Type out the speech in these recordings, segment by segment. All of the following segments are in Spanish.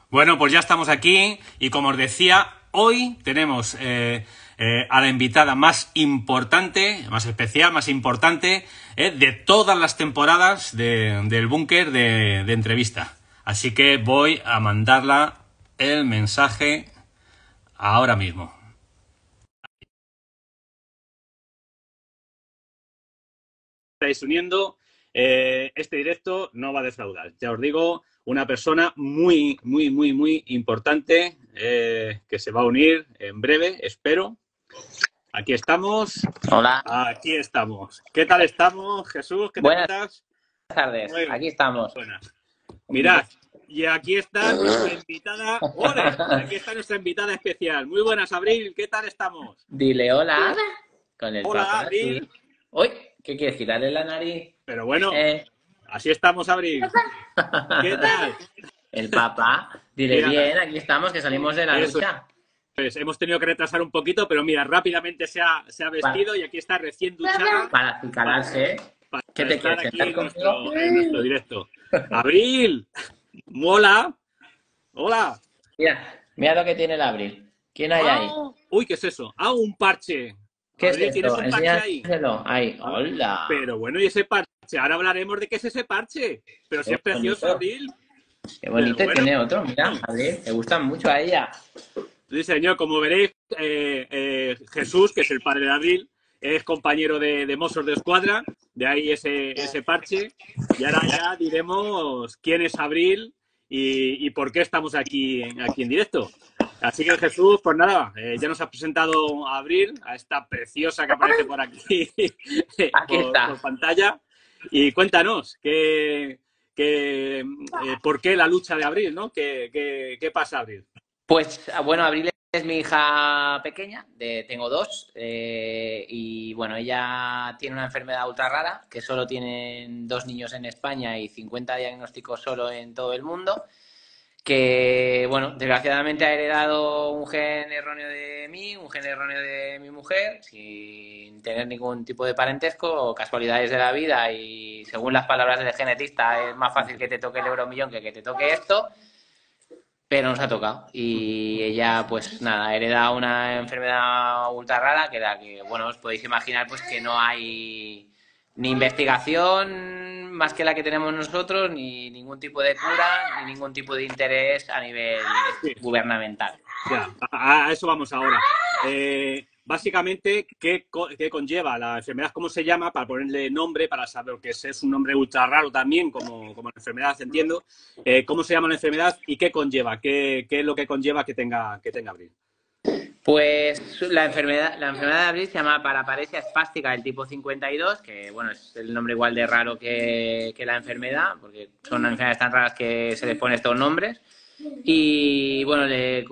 Bueno, pues ya estamos aquí y como os decía, hoy tenemos a la invitada más importante, más especial, más importante de todas las temporadas del búnker de entrevista. Así que voy a mandarla el mensaje ahora mismo. Estáis uniendo, este directo no va a defraudar. Ya os digo, una persona muy, muy, muy, muy importante que se va a unir en breve, espero. Aquí estamos. Hola. Aquí estamos. ¿Qué tal estamos, Jesús? ¿Qué te Buenas cuentas? tardes. Muy Aquí estamos. buenas. Mirad, y aquí está nuestra invitada. ¡Ole! Aquí está nuestra invitada especial. Muy buenas, Abril. ¿Qué tal estamos? Dile hola con el Hola, papá, sí. Abril. Uy, ¿qué quieres? ¿Quitarle la nariz? Pero bueno, Eh. así estamos, Abril. ¿Qué tal? El papá. Dile Mira, bien, aquí estamos, que salimos de la eso ducha. es. Hemos tenido que retrasar un poquito, pero mira, rápidamente se ha Para, vestido y aquí está recién duchada para para, acicalarse. ¿Qué para te estar quieres? aquí ¿Sentar conmigo? en nuestro directo. Abril, mola. Hola. Mira lo que tiene el Abril. ¿Quién hay ahí? Ah, uy, ¿qué es eso? Ah, un parche. ¿Qué es Abril, ¿tienes esto? un parche ahí? Enséñaselo. Ahí, Ah, hola. pero bueno, ¿y ese parche? Ahora hablaremos de qué es ese parche. Pero si Qué es precioso, bonito. Abril. Qué Pero bonito. Y bueno, tiene otro, mira, Abril. Me gustan mucho a ella. sí, señor, como veréis, Jesús, que es el padre de Abril, es compañero de Mossos de Escuadra, de ahí ese parche. Y ahora ya diremos quién es Abril y por qué estamos aquí en directo. Así que Jesús, pues nada, ya nos has presentado a Abril, a esta preciosa que aparece por aquí Aquí por está. pantalla. Y cuéntanos, ¿por qué la lucha de Abril, ¿no? ¿Qué pasa, Abril? Pues bueno, Abril es mi hija pequeña, tengo dos, y bueno, ella tiene una enfermedad ultra rara, que solo tienen dos niños en España y 50 diagnósticos solo en todo el mundo, que bueno, desgraciadamente ha heredado un gen erróneo de mí, un gen erróneo de mi mujer, sin tener ningún tipo de parentesco o casualidades de la vida, y según las palabras del genetista es más fácil que te toque el euromillón que te toque esto, pero nos ha tocado. Y ella, pues nada, hereda una enfermedad ultra rara que bueno, os podéis imaginar pues que no hay ni investigación más que la que tenemos nosotros, ni ningún tipo de cura, ni ningún tipo de interés a nivel Sí. gubernamental. Ya, a eso vamos ahora. Básicamente, ¿qué conlleva la enfermedad? ¿Cómo se llama? Para ponerle nombre, para saber que es un nombre ultra raro también, como la enfermedad, entiendo. ¿Cómo se llama la enfermedad y qué conlleva? ¿Qué es lo que conlleva que tenga Abril? Pues la enfermedad de Abril se llama paraparesia espástica del tipo 52, que bueno, es el nombre igual de raro que la enfermedad, porque son enfermedades tan raras que se les ponen estos nombres. Y bueno,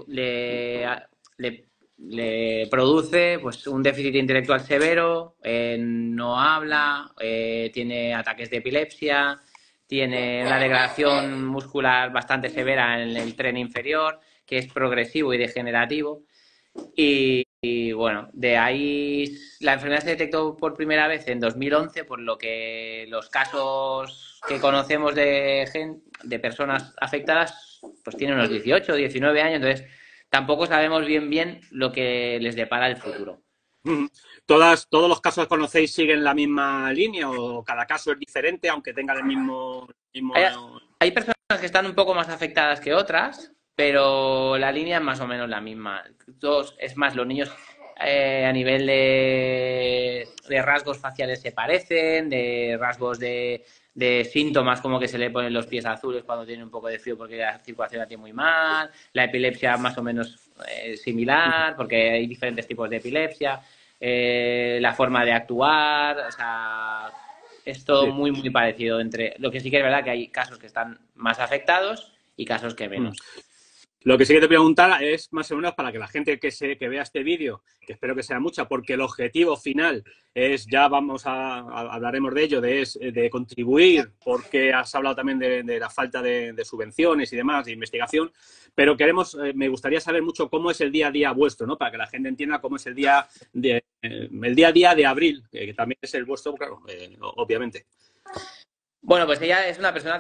le produce pues un déficit intelectual severo, no habla, tiene ataques de epilepsia, tiene una degradación muscular bastante severa en el tren inferior, que es progresivo y degenerativo. Y bueno, de ahí la enfermedad se detectó por primera vez en 2011, por lo que los casos que conocemos de personas afectadas pues tienen unos 18 o 19 años, entonces tampoco sabemos bien lo que les depara el futuro. ¿Todos los casos que conocéis siguen la misma línea o cada caso es diferente, aunque tenga el mismo... Hay, hay personas que están un poco más afectadas que otras, pero la línea es más o menos la misma. Es más, los niños a nivel de rasgos faciales se parecen, de rasgos de síntomas como que se le ponen los pies azules cuando tienen un poco de frío porque la circulación la tiene muy mal, la epilepsia más o menos similar porque hay diferentes tipos de epilepsia, la forma de actuar, o sea, es todo Sí. muy parecido entre... Lo que sí que es verdad que hay casos que están más afectados y casos que menos. Lo que sí que te preguntar es más o menos para que la gente que vea este vídeo, que espero que sea mucha, porque el objetivo final es, ya hablaremos de ello, de contribuir, porque has hablado también de la falta de subvenciones y demás, de investigación, pero me gustaría saber mucho cómo es el día a día vuestro, ¿no? Para que la gente entienda cómo es el día a día de Abril, que también es el vuestro, claro, obviamente. Bueno, pues ella es una persona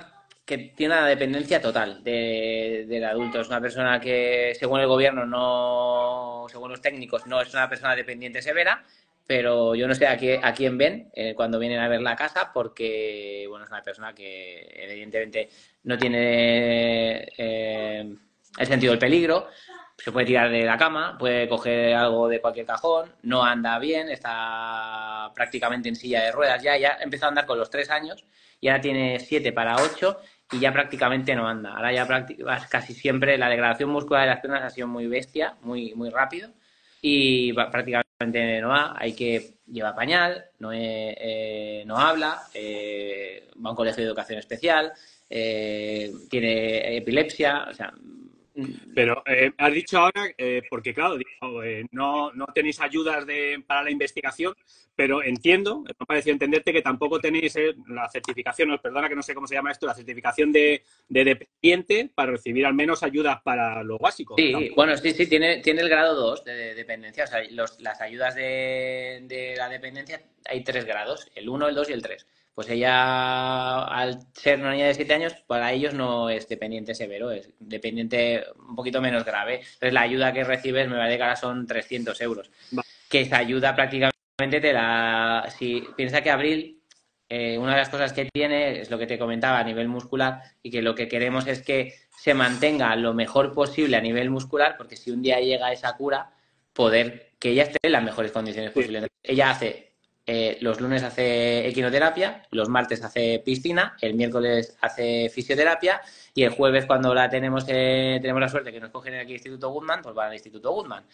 que tiene una dependencia total del adulto. Es una persona que, según el gobierno, no, según los técnicos, no es una persona dependiente severa, pero yo no sé a quién ven cuando vienen a ver la casa, porque bueno, es una persona que evidentemente no tiene el sentido del peligro. Se puede tirar de la cama, puede coger algo de cualquier cajón, no anda bien, está prácticamente en silla de ruedas ya empezó a andar con los 3 años y ahora tiene 7 para 8 y ya prácticamente no anda. Ahora ya casi siempre la degradación muscular de las piernas ha sido muy bestia, muy rápido y prácticamente no va. Hay que llevar pañal, no habla, va a un colegio de educación especial, tiene epilepsia, o sea... Pero has dicho ahora, porque claro, digo, no tenéis ayudas para la investigación, pero entiendo, me ha parecido entenderte que tampoco tenéis la certificación, os perdona que no sé cómo se llama esto, la certificación de dependiente para recibir al menos ayudas para lo básico. Sí, Tampoco. bueno, sí, tiene el grado 2 de dependencia. O sea, las ayudas de la dependencia hay 3 grados, el uno, el 2 y el 3. Pues ella, al ser una niña de 7 años, para ellos no es dependiente severo, es dependiente un poquito menos grave. Entonces, la ayuda que recibes, me parece que ahora son 300 euros. Va- Que esa ayuda prácticamente si piensa que Abril, una de las cosas que tiene es lo que te comentaba a nivel muscular y que lo que queremos es que se mantenga lo mejor posible a nivel muscular, porque si un día llega esa cura, poder que ella esté en las mejores condiciones Sí, posibles. Ella hace, los lunes hace equinoterapia, los martes hace piscina, el miércoles hace fisioterapia y el jueves cuando tenemos la suerte que nos cogen en el Instituto Goodman, pues va al Instituto Goodman.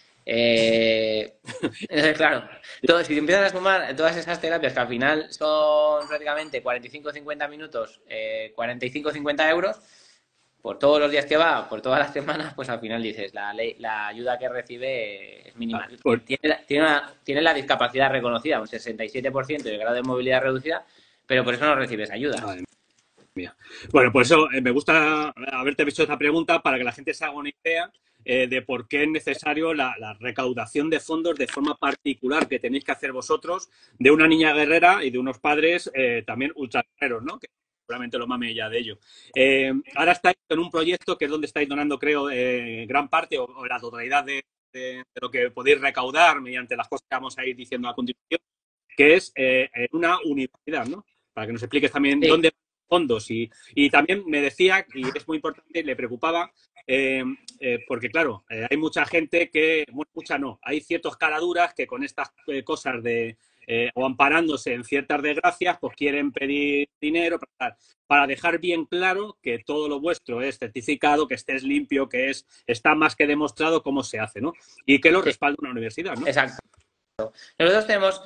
Entonces, claro, si empiezas a sumar todas esas terapias que al final son prácticamente 45 o 50 minutos, 45 o 50 euros, por todos los días que va, por todas las semanas, pues al final dices, la ayuda que recibe es mínima. pues, Tiene la discapacidad reconocida, un 67% de grado de movilidad reducida, pero por eso no recibes ayudas. madre mía. Bueno, por eso me gusta haberte hecho esta pregunta para que la gente se haga una idea de por qué es necesario la recaudación de fondos de forma particular que tenéis que hacer vosotros de una niña guerrera y de unos padres también ultraguerreros, ¿no? Que seguramente lo mame ya de ello. Ahora estáis en un proyecto que es donde estáis donando, creo, gran parte o la totalidad de lo que podéis recaudar mediante las cosas que vamos a ir diciendo a continuación, que es en una universidad, ¿no? Para que nos expliques también Sí, dónde fondos. Y también me decía, y es muy importante, le preocupaba, porque claro, hay mucha gente que, bueno, mucha no, hay ciertos caraduras que con estas cosas o amparándose en ciertas desgracias, pues quieren pedir dinero para dejar bien claro que todo lo vuestro es certificado, que estés limpio, está más que demostrado cómo se hace, ¿no? Y que lo sí, respalda una universidad, ¿no? exacto. Nosotros tenemos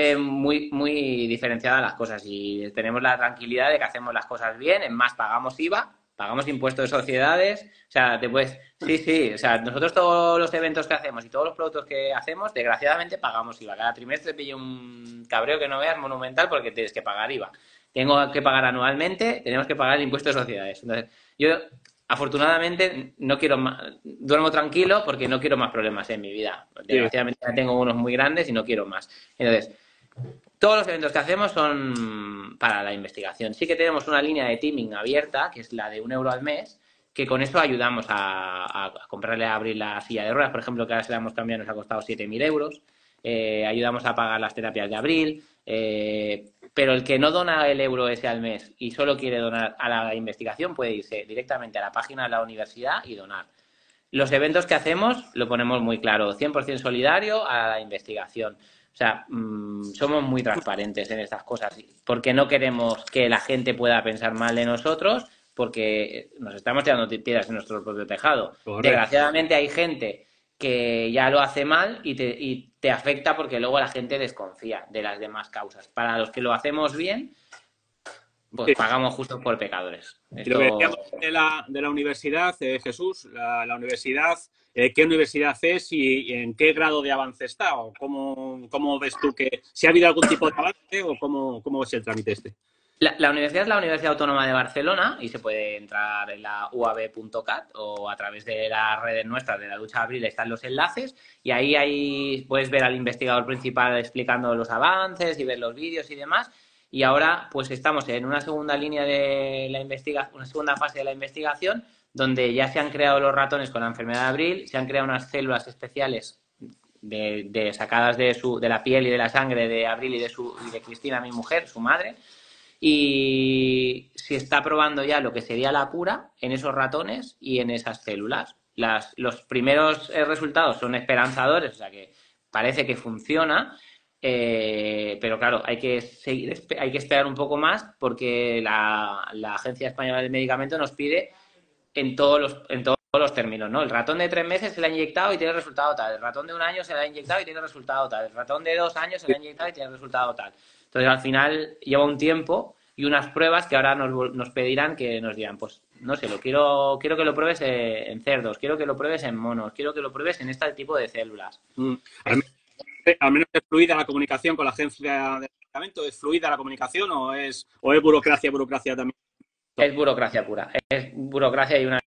muy diferenciadas las cosas y tenemos la tranquilidad de que hacemos las cosas bien. En más, pagamos IVA, pagamos impuestos de sociedades. O sea, sí. O sea, nosotros todos los eventos que hacemos y todos los productos que hacemos, desgraciadamente pagamos IVA. Cada trimestre pillo un cabreo que no veas monumental porque tienes que pagar IVA. Tengo que pagar anualmente, tenemos que pagar el impuesto de sociedades. Entonces, yo afortunadamente no quiero más, duermo tranquilo porque no quiero más problemas en mi vida. Sí. Desgraciadamente ya tengo unos muy grandes y no quiero más. Entonces, todos los eventos que hacemos son para la investigación. Sí que tenemos una línea de teaming abierta, que es la de 1 euro al mes, que con eso ayudamos a comprarle a Abril la silla de ruedas, por ejemplo, que ahora se la hemos cambiado, nos ha costado 7.000 euros. Ayudamos a pagar las terapias de Abril. Pero el que no dona el euro ese al mes y solo quiere donar a la investigación puede irse directamente a la página de la universidad y donar. Los eventos que hacemos lo ponemos muy claro, 100% solidario a la investigación. O sea, somos muy transparentes en estas cosas porque no queremos que la gente pueda pensar mal de nosotros porque nos estamos tirando piedras en nuestro propio tejado. Correcto. Desgraciadamente hay gente que ya lo hace mal y te afecta porque luego la gente desconfía de las demás causas. Para los que lo hacemos bien, pues Sí. pagamos justo por pecadores. Y lo que Esto... decíamos de la universidad, Jesús, la universidad, ¿qué universidad es y en qué grado de avance está? ¿O cómo ves tú que si ha habido algún tipo de avance o cómo es el trámite este? La universidad es la Universidad Autónoma de Barcelona y se puede entrar en la uab.cat o a través de las redes nuestras de la Lucha Abril están los enlaces y ahí puedes ver al investigador principal explicando los avances y ver los vídeos y demás. y ahora pues estamos en una segunda línea de la investigación, una segunda fase de la investigación, donde ya se han creado los ratones con la enfermedad de Abril, se han creado unas células especiales sacadas de la piel y de la sangre de Abril y de Cristina, mi mujer, su madre, y se está probando ya lo que sería la cura en esos ratones y en esas células. Los primeros resultados son esperanzadores, o sea que parece que funciona, pero claro, hay que esperar un poco más porque la Agencia Española del Medicamento nos pide en todos los términos, ¿no? El ratón de 3 meses se le ha inyectado y tiene resultado tal, el ratón de 1 año se le ha inyectado y tiene resultado tal, el ratón de 2 años se le ha inyectado y tiene resultado tal. Entonces, al final lleva un tiempo y unas pruebas que ahora nos pedirán, que nos dirán, pues, no sé, quiero que lo pruebes en cerdos, quiero que lo pruebes en monos, quiero que lo pruebes en este tipo de células. Al menos es fluida la comunicación con la agencia de medicamento. ¿Es fluida la comunicación o es burocracia también? Es burocracia pura, es burocracia y una...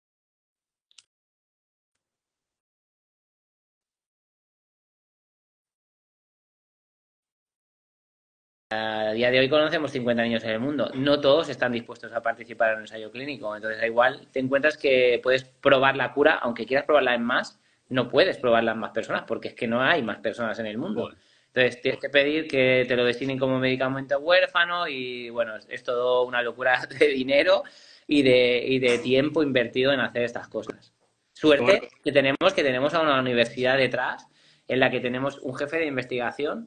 A día de hoy conocemos 50 niños en el mundo. No todos están dispuestos a participar en un ensayo clínico. Entonces, igual te encuentras que puedes probar la cura, aunque quieras probarla en más, no puedes probarla en más personas, porque es que no hay más personas en el mundo. Bueno. Entonces, tienes que pedir que te lo destinen como medicamento huérfano y, bueno, es todo una locura de dinero y de tiempo invertido en hacer estas cosas. Suerte que tenemos a una universidad detrás en la que tenemos un jefe de investigación,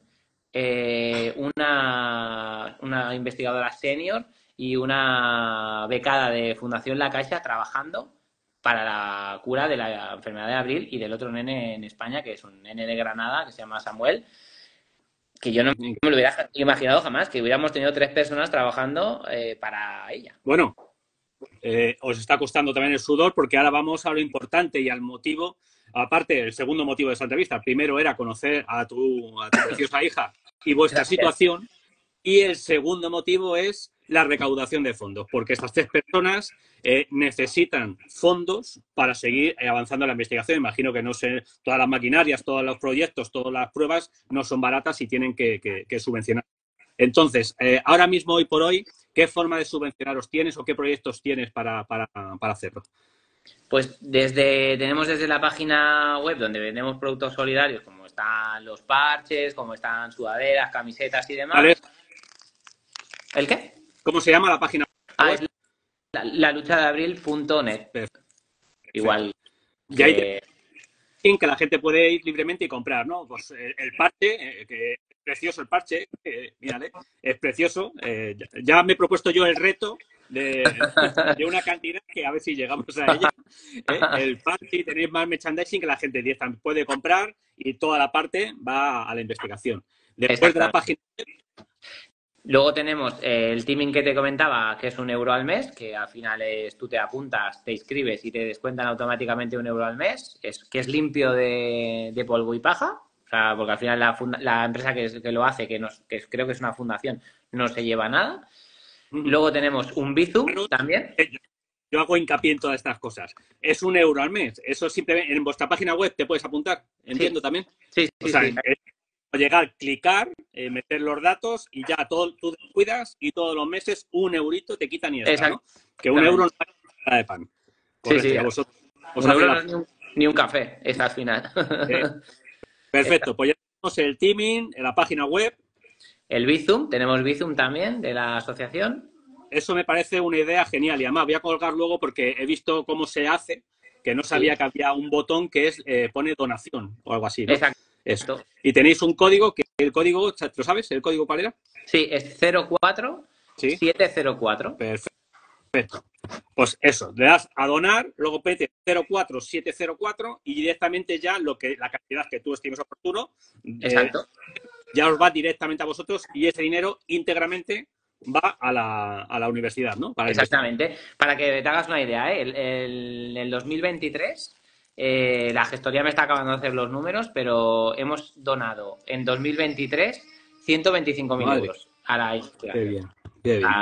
una investigadora senior y una becada de Fundación La Caixa trabajando para la cura de la enfermedad de Abril y del otro nene en España, que es un nene de Granada, que se llama Samuel, que yo no me lo hubiera imaginado jamás, que hubiéramos tenido 3 personas trabajando para ella. Bueno, os está costando también el sudor porque ahora vamos a lo importante y al motivo. Aparte, el segundo motivo de esa entrevista, primero era conocer a tu preciosa hija y vuestra Gracias. situación, y el segundo motivo es la recaudación de fondos, porque estas 3 personas necesitan fondos para seguir avanzando en la investigación. Imagino que no sé, todas las maquinarias, todos los proyectos, todas las pruebas no son baratas y tienen que subvencionar. Entonces, ahora mismo, hoy por hoy, ¿qué forma de subvencionaros tienes o qué proyectos tienes para hacerlo? Pues tenemos desde la página web donde vendemos productos solidarios, como están los parches, como están sudaderas, camisetas y demás. ¿Vale? ¿El qué? ¿Cómo se llama la página web? Es laluchadeabril.net. Perfecto. Igual. Y ahí que la gente puede ir libremente y comprar, ¿no? Pues el parche, que es precioso el parche, mírale, es precioso. Ya me he propuesto yo el reto de una cantidad que a ver si llegamos a ella. El parche, tenéis más merchandising que la gente directamente puede comprar y toda la parte va a la investigación. Después de la página web. Luego tenemos el teaming que te comentaba, que es €1 al mes, que al final tú te apuntas, te inscribes y te descuentan automáticamente €1 al mes, que es limpio de polvo y paja, o sea, porque al final la empresa que lo hace, que creo que es una fundación, no se lleva nada. Luego tenemos un Bizum también. Yo hago hincapié en todas estas cosas. Es €1 al mes. Eso simplemente en vuestra página web te puedes apuntar. Entiendo también. Sí. O sea, llegar, clicar, meter los datos y ya tú cuidas y todos los meses €1 te quitan y extra, ¿no? Que €1 no es nada de pan. Correcto, sí. a vosotros €1 no es ni un café, es al final. Perfecto, pues ya tenemos el teaming, en la página web. El Bizum, tenemos Bizum también de la asociación. Eso me parece una idea genial y además voy a colgar luego porque he visto cómo se hace, que no sabía que había un botón que pone donación o algo así, ¿no? Exacto. Eso. Y tenéis un código, que el código, ¿lo sabes? ¿El código cuál era? Sí, es 04704. Perfecto. Pues eso, le das a donar, luego pete 04704 y directamente ya la cantidad que tú estimes oportuno, ya os va directamente a vosotros y ese dinero íntegramente va a la universidad, ¿no? Exactamente. Para que te hagas una idea, en el 2023, la gestoría me está acabando de hacer los números, pero hemos donado en 2023 125.000 euros a la investigación. Qué bien.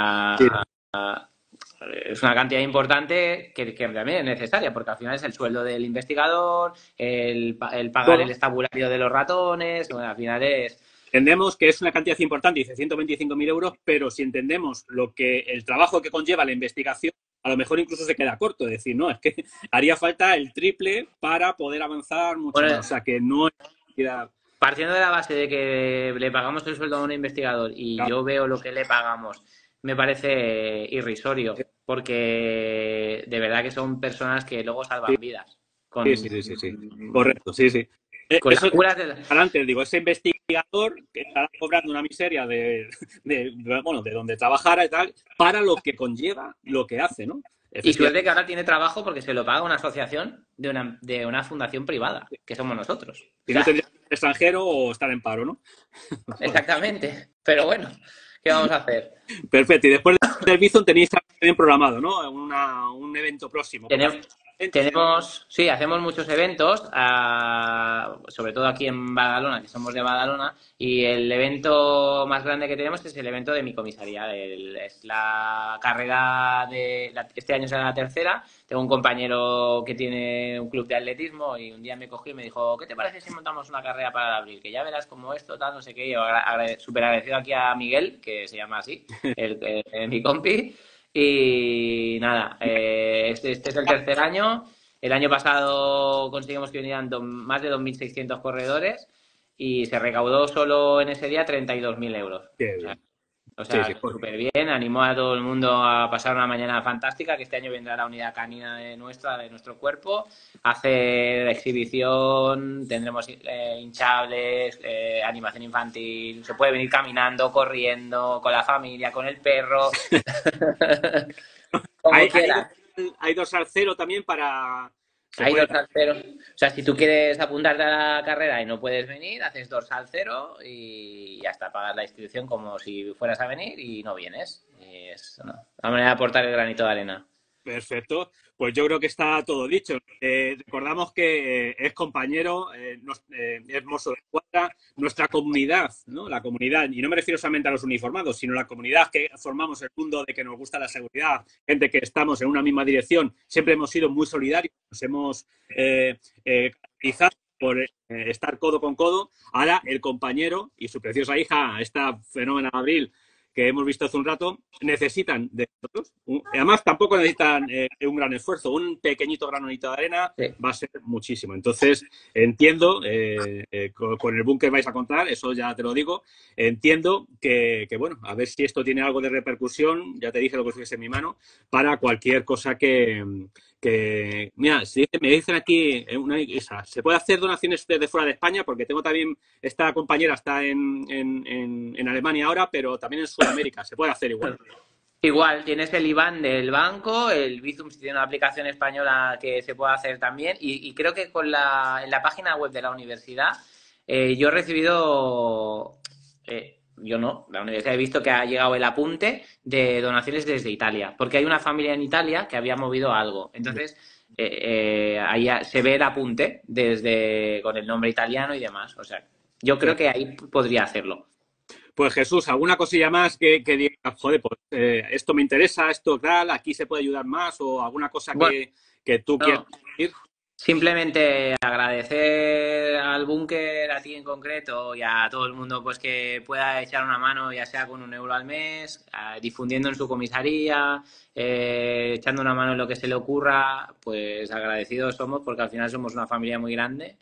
Es una cantidad importante que también es necesaria, porque al final es el sueldo del investigador, el pagar el estabulario de los ratones, bueno, al final es entendemos que es una cantidad importante, dice 125.000 euros, pero si entendemos el trabajo que conlleva la investigación, a lo mejor incluso se queda corto. Es decir, no, es que haría falta el triple para poder avanzar mucho Bueno, más. O sea, que no es... partiendo de la base de que le pagamos el sueldo a un investigador y Claro. yo veo lo que le pagamos, me parece irrisorio, porque de verdad que son personas que luego salvan vidas. Sí, sí, sí, sí, sí. Correcto, sí, sí. Con Eso las curas de antes, digo, ese investigador que estará cobrando una miseria bueno, de donde trabajara y tal, para lo que conlleva lo que hace, ¿no? Y suerte que ahora tiene trabajo porque se lo paga una asociación de una fundación privada, que somos nosotros. Si no, tendría que ser extranjero o estar en paro, ¿no? Exactamente. Pero bueno, ¿qué vamos a hacer? Perfecto. Y después del Bizum tenéis también programado, ¿no? Un evento próximo. Sí, hacemos muchos eventos, sobre todo aquí en Badalona, que somos de Badalona, y el evento más grande que tenemos es el evento de mi comisaría. Es la carrera este año será la tercera. Tengo un compañero que tiene un club de atletismo y un día me cogió y me dijo, ¿qué te parece si montamos una carrera para el abril? Que ya verás cómo esto, tal, no sé qué. Yo súper agradecido aquí a Miguel, que se llama así, mi compi. Y nada, este es el tercer año. El año pasado conseguimos que vinieran más de 2.600 corredores y se recaudó solo en ese día 32.000 euros. O sea, sí, súper bien. Animó a todo el mundo a pasar una mañana fantástica, que este año vendrá la unidad canina de nuestro cuerpo. Hacer exhibición, tendremos hinchables, animación infantil. Se puede venir caminando, corriendo, con la familia, con el perro. Como quieras. Hay 2 al 0 también para... Hay dorsal cero. O sea, si tú quieres apuntarte a la carrera y no puedes venir, haces dorsal cero y ya está, pagas la inscripción como si fueras a venir y no vienes. Y es una manera de aportar el granito de arena. Perfecto, pues yo creo que está todo dicho. Recordamos que es compañero, es mozo de escuadra, nuestra comunidad, ¿no? La comunidad, y no me refiero solamente a los uniformados, sino la comunidad que formamos el mundo de que nos gusta la seguridad, gente que estamos en una misma dirección, siempre hemos sido muy solidarios, nos hemos caracterizado por estar codo con codo. Ahora el compañero y su preciosa hija, esta fenómena Abril, que hemos visto hace un rato, necesitan de nosotros. Además, tampoco necesitan un gran esfuerzo. Un pequeñito granito de arena va a ser muchísimo. Entonces, entiendo, con el búnker vais a contar, eso ya te lo digo, entiendo que, bueno, a ver si esto tiene algo de repercusión, ya te dije lo que estuviese en mi mano, para cualquier cosa que mira, me dicen aquí, se puede hacer donaciones desde fuera de España, porque tengo también, esta compañera está en Alemania ahora, pero también en Sudamérica, se puede hacer igual. Igual, tienes el IBAN del banco, el Bizum si tiene una aplicación española que se puede hacer también, y creo que en la página web de la universidad yo he recibido... yo no, la universidad he visto que ha llegado el apunte de donaciones desde Italia, porque hay una familia en Italia que había movido algo. Entonces, ahí se ve el apunte con el nombre italiano y demás. O sea, yo creo que ahí podría hacerlo. Pues Jesús, ¿alguna cosilla más que digas, joder, pues esto me interesa, esto tal, aquí se puede ayudar más o alguna cosa que tú quieras decir? Simplemente agradecer al búnker, a ti en concreto y a todo el mundo pues que pueda echar una mano, ya sea con 1 euro al mes, difundiendo en su comisaría, echando una mano en lo que se le ocurra, pues agradecidos somos porque al final somos una familia muy grande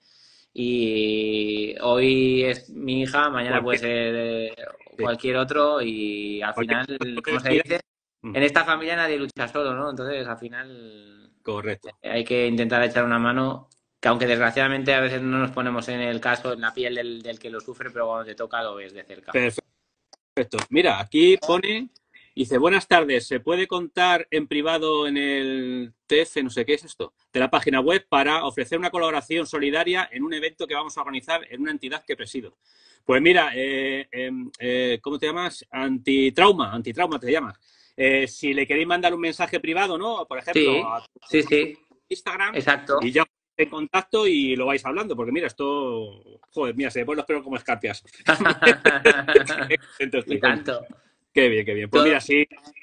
y hoy es mi hija, mañana puede ser cualquier otro y al final, como se dice, en esta familia nadie lucha solo, ¿no? Entonces al final... Correcto. Hay que intentar echar una mano, que aunque desgraciadamente a veces no nos ponemos en el caso, en la piel del que lo sufre, pero cuando te toca lo ves de cerca. Perfecto. Mira, aquí pone, dice, buenas tardes, ¿se puede contar en privado en el TF, no sé qué es esto, de la página web para ofrecer una colaboración solidaria en un evento que vamos a organizar en una entidad que presido? Pues mira, ¿cómo te llamas? Antitrauma te llamas. Si le queréis mandar un mensaje privado, ¿no? Por ejemplo, a tu Instagram. Exacto. Y ya en contacto y lo vais hablando, porque mira, esto, joder, mira, se me ponen los pelos como escarpias. Y tanto. Qué bien, qué bien. Pues mira, sí,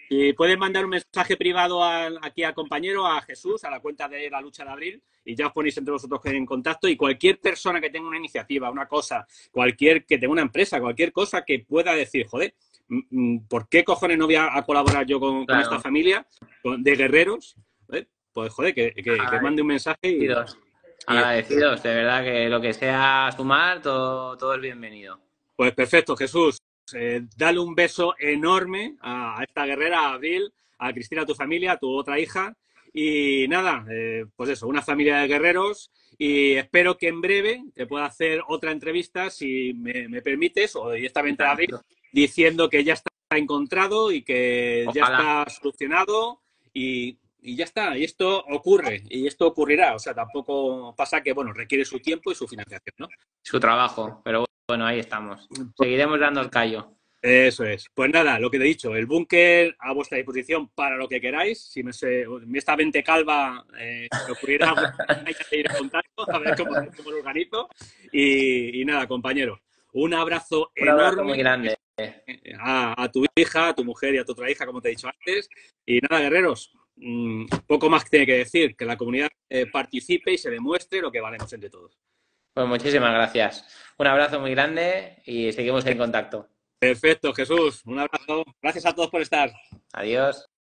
Y puedes mandar un mensaje privado aquí al compañero, a Jesús, a la cuenta de La Lucha de Abril, y ya os ponéis entre vosotros en contacto. Y cualquier persona que tenga una iniciativa, una cosa, cualquier que tenga una empresa, cualquier cosa que pueda decir, joder, ¿por qué cojones no voy a colaborar yo con esta Claro. familia de guerreros? Pues joder, que mande un mensaje Agradecidos, de verdad que lo que sea sumar, todo es bienvenido. pues perfecto, Jesús. Dale un beso enorme a esta guerrera, a Abril, a Cristina, a tu familia, a tu otra hija. Y nada, pues eso, una familia de guerreros. Y espero que en breve te pueda hacer otra entrevista, si me permites, o directamente a Abril, diciendo que ya está encontrado y que ya Ojalá. está solucionado y ya está. Y esto ocurre, y esto ocurrirá. O sea, tampoco pasa que, bueno, requiere su tiempo y su financiación, ¿no? Su trabajo, pero bueno, ahí estamos. Seguiremos dando el callo. Eso es. Pues nada, lo que te he dicho, el búnker a vuestra disposición para lo que queráis. Si esta mente calva me ocurrirá, pues, hay que ir en contacto a ver cómo lo organizo. Y nada, compañero, un abrazo Un abrazo muy enorme grande. a tu hija, a tu mujer y a tu otra hija, como te he dicho antes. Y nada, guerreros, poco más que tiene que decir, que la comunidad participe y se demuestre lo que valemos entre todos. Pues muchísimas gracias. Un abrazo muy grande y seguimos en contacto. Perfecto, Jesús. Un abrazo. Gracias a todos por estar. Adiós.